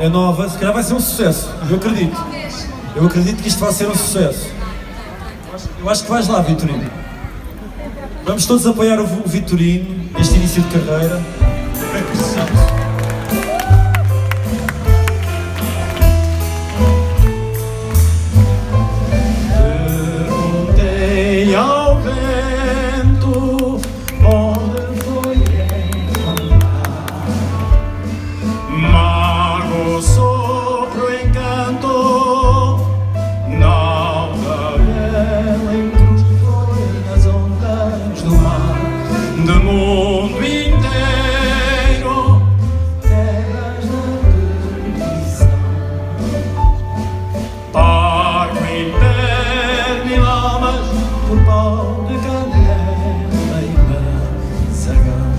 é nova, se calhar vai ser um sucesso, eu acredito. Eu acredito que isto vai ser um sucesso. Eu acho que vais lá, Vitorino. Vamos todos apoiar o Vitorino neste início de carreira. É preciso. Perguntei ao vento onde foi encontrar. Mago sopro encanto, nada bela incrustou nas ondas do mar. Do mundo inteiro, terras da perdição. Pago imperme lamas por pau de canela e maçagão.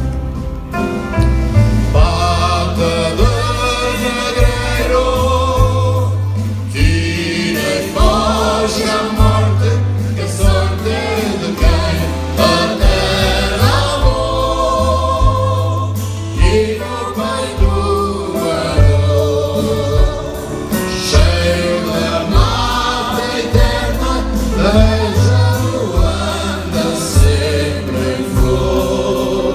Bata de negreiro, tira e foge a morte, que a sorte de quem a terra amou e no peito guardou. Cheio da mata eterna, beija-o, anda sempre em flor.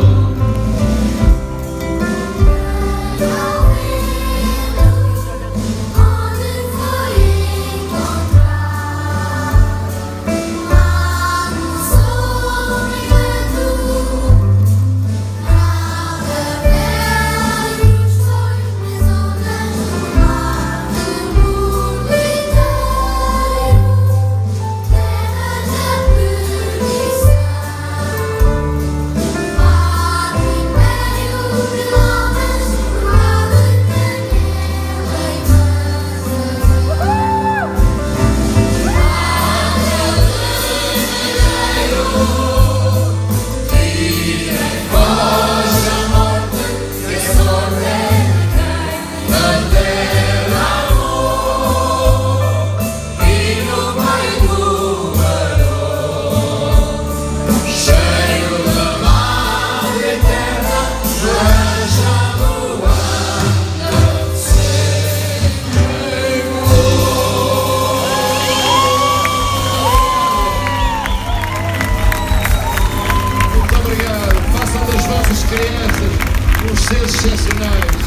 Crianças, os seres excepcionais.